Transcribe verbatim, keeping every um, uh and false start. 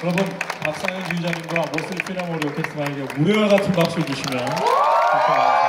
여러분 박상현 지휘자님과 머슬 피라모리 오케스트라에게 무료와 같은 박수를 주시면 감사합니다.